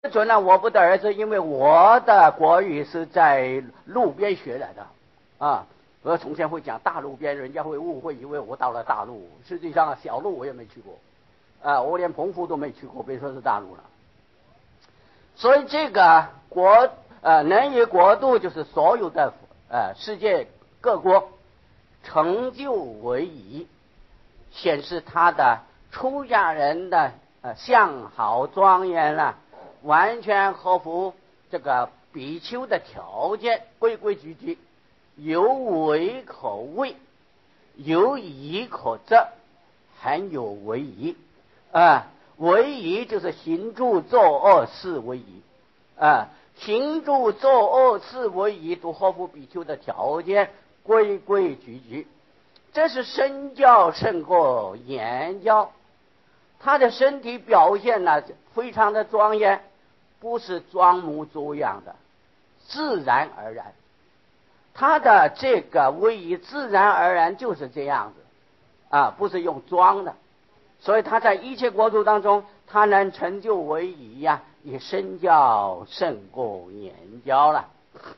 准呢，我不得而知，因为我的国语是在路边学来的啊。我从前会讲大路边，人家会误会以为我到了大陆，实际上小路我也没去过啊，我连澎湖都没去过，别说是大陆了。所以这个能以国度就是所有的世界各国成就为宜，显示他的出家人的相好庄严了，完全合乎这个比丘的条件，规规矩矩，有为可为，有仪可证，很有为仪啊。为仪就是行住坐卧是为仪啊，行住坐卧是为仪都合乎比丘的条件，规规矩矩。这是身教胜过言教，他的身体表现呢非常的庄严，不是装模作样的，自然而然。他的这个威仪自然而然就是这样子啊，不是用装的。所以他在一切国度当中，他能成就为仪呀，也身教胜过言教了。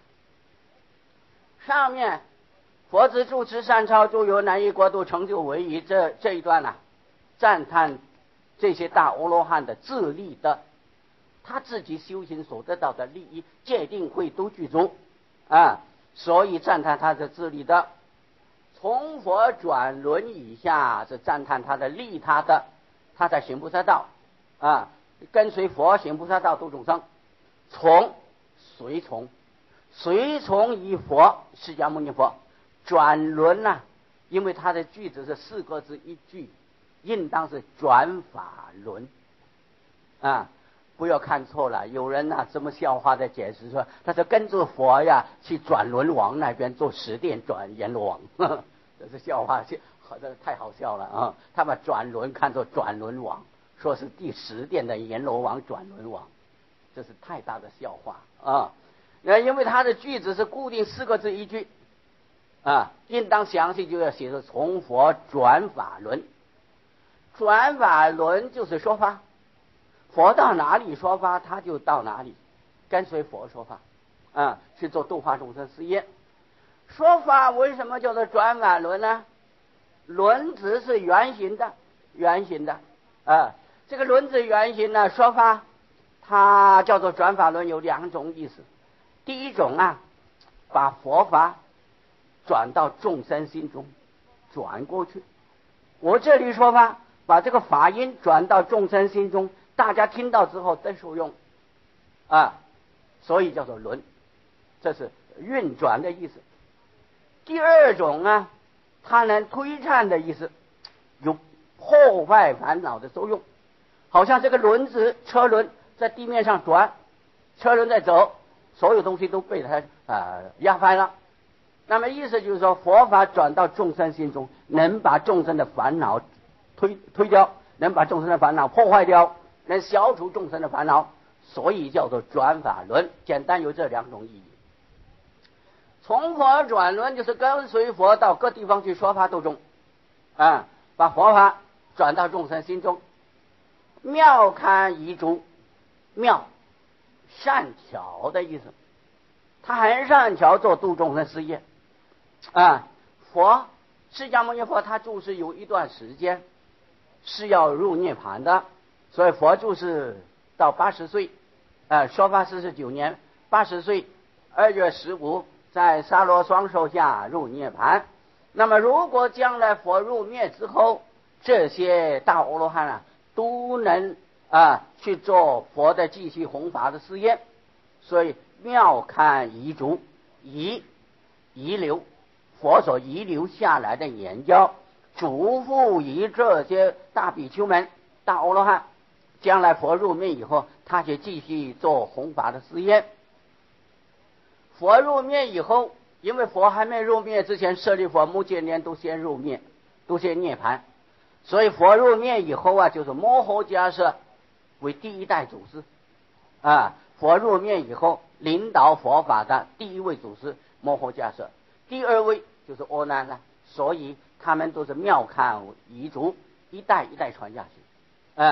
上面佛子住持善超诸有难易国度成就为仪这一段呢，赞叹这些大阿罗汉的自利的，他自己修行所得到的利益戒定慧都具足啊，所以赞叹他的自利的。从佛转轮以下是赞叹他的利他的，他在行菩萨道啊，跟随佛行菩萨道度众生，随从以佛释迦牟尼佛转轮啊，因为他的句子是4个字一句，应当是转法轮啊，不要看错了。有人啊这么笑话的解释说，他说跟着佛呀去转轮王那边做10殿转阎罗王，呵呵，这是笑话，这太好笑了啊！他把转轮看作转轮王，说是第10殿的阎罗王转轮王，这是太大的笑话啊！因为他的句子是固定4个字一句啊，应当详细就要写着从佛转法轮。转法轮就是说法，佛到哪里说法他就到哪里，跟随佛说法啊，去做度化众生事业。说法为什么叫做转法轮呢？轮子是圆形的啊，这个轮子圆形呢，说法它叫做转法轮，有2种意思。第一种啊，把佛法转到众生心中，转过去。我这里说法，把这个法音转到众生心中，大家听到之后得受用啊，所以叫做轮，这是运转的意思。第2种啊，它能推忏的意思，有破坏烦恼的作用，好像这个轮子车轮在地面上转，车轮在走，所有东西都被它压翻了。那么意思就是说，佛法转到众生心中，能把众生的烦恼推掉，能把众生的烦恼破坏掉，能消除众生的烦恼，所以叫做转法轮。简单有这2种意义。从佛转轮就是跟随佛到各地方去说法度众啊，把佛法转到众生心中。妙堪遗诸，妙善巧的意思，他很善巧做度众生事业啊。佛释迦牟尼佛他住世有一段时间是要入涅槃的，所以佛住世到80岁说法49年，80岁2月15在沙罗双手下入涅槃。那么如果将来佛入灭之后，这些大阿罗汉都能去做佛的继续弘法的事业。所以妙堪遗诸，遗留佛所遗留下来的言教，嘱咐于这些大比丘们大阿罗汉，将来佛入灭以后，他就继续做弘法的事业。佛入灭以后，因为佛还没入灭之前，舍利佛、目犍连都先入灭，都先涅槃，所以佛入灭以后就是摩诃迦叶为第1代祖师佛入灭以后，领导佛法的第1位祖师摩诃迦叶，第2位就是阿难了，所以他们都是妙堪遗诸，一代一代传下去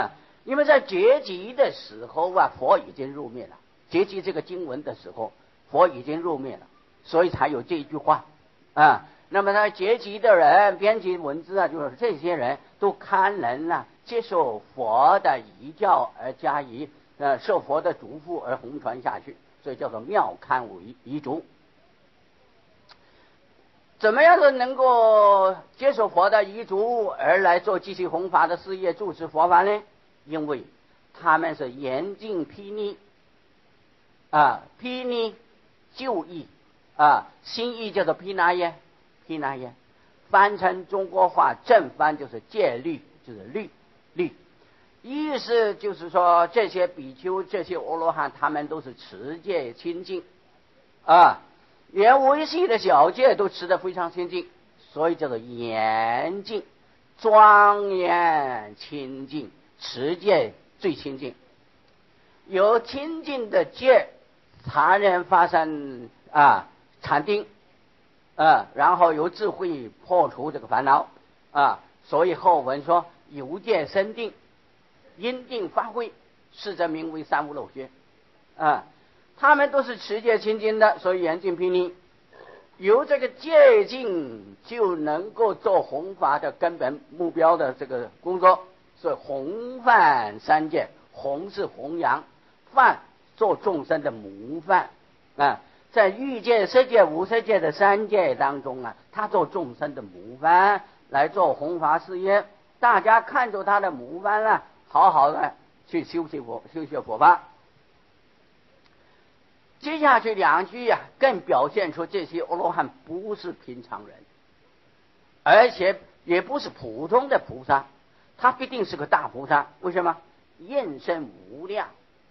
因为在结集的时候啊，佛已经入灭了。结集这个经文的时候，佛已经入灭了，所以才有这一句话啊。那么他结集的人编辑文字啊，就是这些人都堪能啊接受佛的遗教而加以受佛的嘱咐而弘传下去，所以叫做妙堪遗嘱。怎么样的能够接受佛的遗嘱而来做继续弘法的事业，主持佛法呢？因为他们是严禁披逆披逆旧义新义叫做毗那耶，毗那耶翻成中国话正翻就是戒律，就是律，意思就是说这些比丘这些阿罗汉他们都是持戒清净连微细的小戒都持得非常清净，所以叫做严净庄严清净，持戒最清净。有清净的戒才能发生禅定然后由智慧破除这个烦恼所以后文说由戒生定，因定发挥，是则名为三无漏学他们都是持戒清净的，所以严禁披逆。由这个戒禁就能够做弘法的根本目标的这个工作，所以弘范三戒，弘是弘扬，范做众生的模范在欲界、色界、无色界的三界当中他做众生的模范来做弘法事业，大家看着他的模范好好的去修学佛法。接下去两句更表现出这些阿罗汉不是平常人，而且也不是普通的菩萨，他必定是个大菩萨。为什么？应身无量，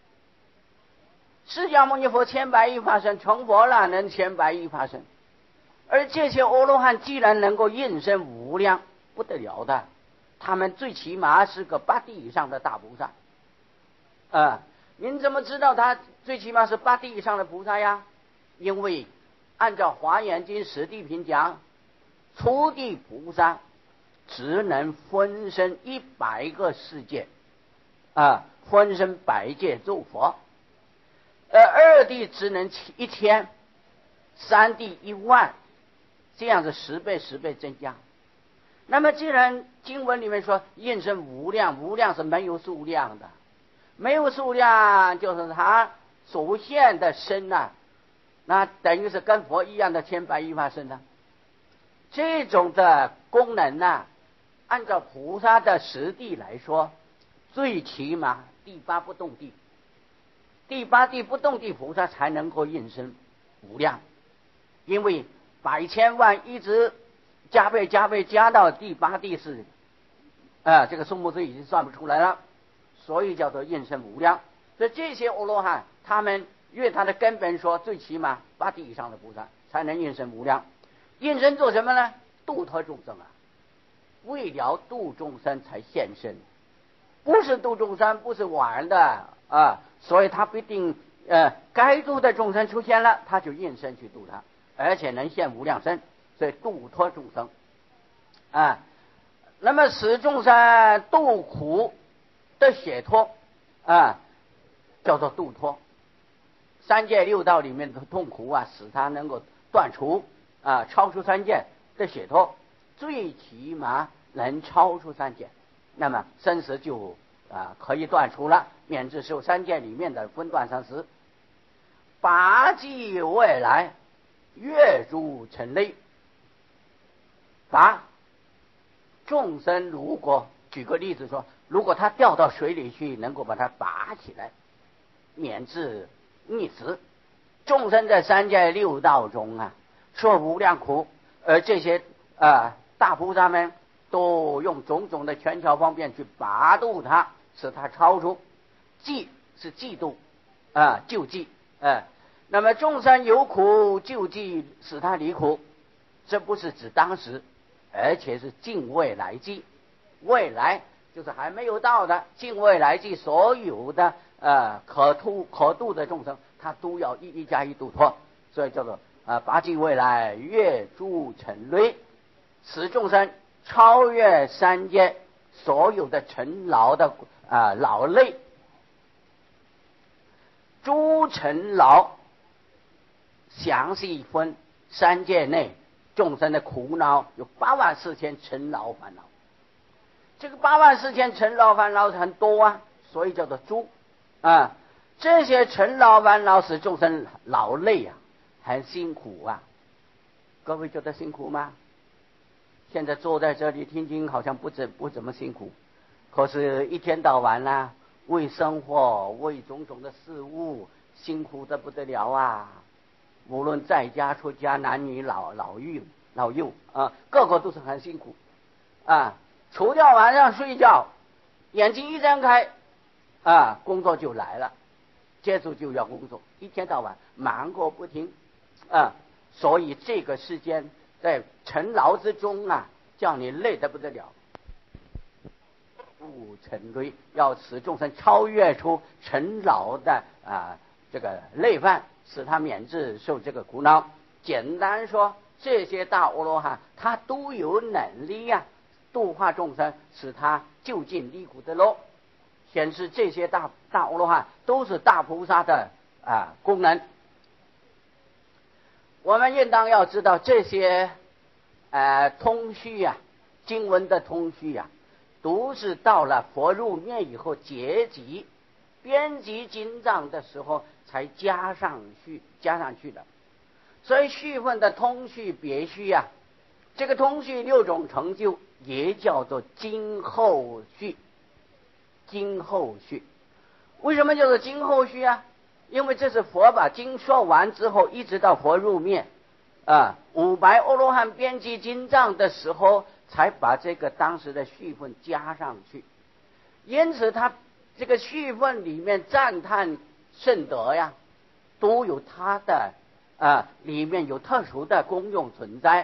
释迦牟尼佛千百亿法身成佛了，能千百亿法身，而这些阿罗汉既然能够应身无量，不得了的，他们最起码是个八地以上的大菩萨您怎么知道他最起码是八地以上的菩萨呀？因为按照华严经十地品讲，初地菩萨只能分身100个世界分身百界诸佛，二地只能1000，三地10000，这样子10倍10倍增加。那么既然经文里面说应身无量，无量是没有数量的，没有数量就是他所现的身那等于是跟佛一样的千百亿法身这种的功能按照菩萨的实地来说，最起码第八不动地，第八地不动地菩萨才能够应身无量，因为百千万一直加倍加到第八地是这个数目字已经算不出来了，所以叫做应身无量。所以这些阿罗汉他们因为他的根本说最起码八地以上的菩萨才能应身无量。应身做什么呢？度脱众生为了度众生才现身，不是度众生不是玩的所以他必定该度的众生出现了，他就应身去度他，而且能现无量身，所以度脱众生那么使众生度苦的解脱叫做度脱。三界六道里面的痛苦使他能够断除超出三界的解脱，最起码能超出三界，那么生死就可以断除了，免至受三界里面的分段生死。拔济未来，越诸尘类。拔众生如果举个例子说，如果他掉到水里去，能够把它拔起来，免至溺死。众生在三界六道中受无量苦，而这些大菩萨们都用种种的权巧方便去拔度他，使他超出。济是嫉妒救济那么众生有苦救济使他离苦，这不是指当时，而且是近未来际。未来就是还没有到的，近未来际所有的可度的众生，他都要一加一度脱，所以叫做拔济未来，越诸尘类，使众生超越三界所有的尘劳的劳累。诸尘劳详细分三界内众生的苦恼，有84000尘劳烦恼。这个84000尘劳烦恼很多啊，所以叫做诸啊。这些尘劳烦恼使众生劳累啊，很辛苦啊。各位觉得辛苦吗？现在坐在这里听经好像不怎么辛苦，可是一天到晚啊，为生活为种种的事物辛苦得不得了啊。无论在家出家，男女老幼啊，个个都是很辛苦啊。除掉晚上睡觉，眼睛一睁开啊，工作就来了，接着就要工作，一天到晚忙个不停啊。所以这个时间在尘劳之中啊，叫你累得不得了。不尘累，要使众生超越出尘劳的这个累犯，使他免至受这个苦恼。简单说，这些大阿罗汉他都有能力啊，度化众生，使他就近离苦的路，显示这些大阿罗汉都是大菩萨的功能。我们应当要知道这些通序啊，经文的通序啊，都是到了佛入灭以后结集编辑经藏的时候才加上去的。所以序分的通序别序啊，这个通序6种成就也叫做经后序。经后序为什么叫做经后序啊？因为这是佛把经说完之后，一直到佛入灭500阿罗汉编辑经藏的时候，才把这个当时的序分加上去。因此他这个序分里面赞叹圣德呀，都有它的里面有特殊的功用存在。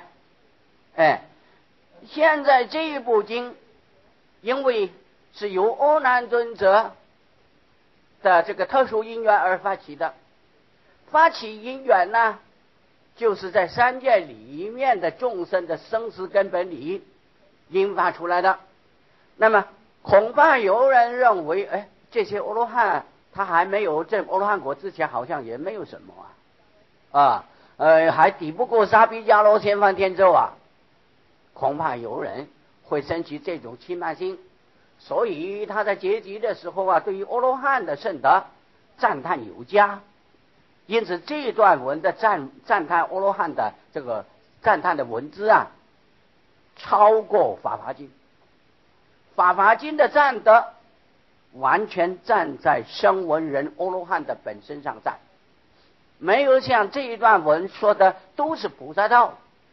现在这一部经因为是由阿难尊者的这个特殊因缘而发起的，发起因缘呢，就是在三界里面的众生的生死根本理引发出来的。那么恐怕有人认为这些阿罗汉他还没有证阿罗汉果之前好像也没有什么还抵不过沙毗迦罗千梵天咒啊。恐怕有人会生起这种轻慢心，所以他在结集的时候对于阿罗汉的圣德赞叹有加。因此这段文的赞叹阿罗汉的这个赞叹的文字超过法华经。法华经的赞德完全站在声闻人阿罗汉的本身上站，没有像这一段文说的都是菩萨道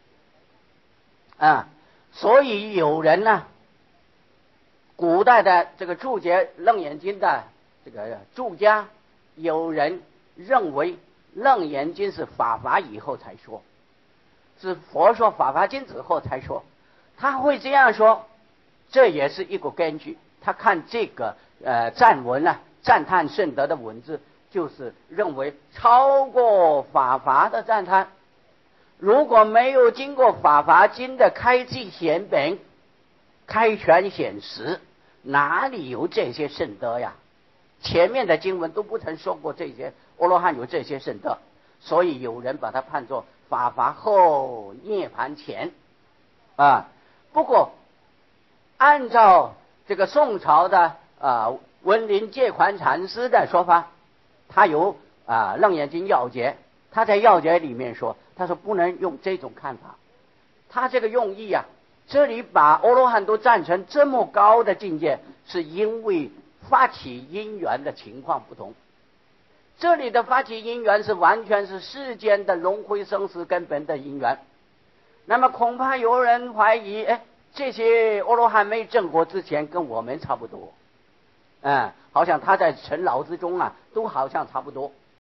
所以有人呢，古代的这个注解楞严经的这个注家，有人认为楞严经是法华以后才说，是佛说法华经之后才说。他会这样说，这也是一个根据。他看这个赞文赞叹圣德的文字，就是认为超过法华的赞叹。如果没有经过法华经的开记显本、开权显实，哪里有这些圣德呀？前面的经文都不曾说过这些阿罗汉有这些圣德，所以有人把它判作法华后涅盘前不过按照这个宋朝的文林戒宽禅师的说法，他有楞严经要解，他在要解里面说，他说不能用这种看法。他这个用意这里把阿罗汉都赞成这么高的境界，是因为发起因缘的情况不同。这里的发起因缘是完全是世间的轮回生死根本的因缘。那么恐怕有人怀疑，这些阿罗汉没证果之前跟我们差不多好像他在尘劳之中都好像差不多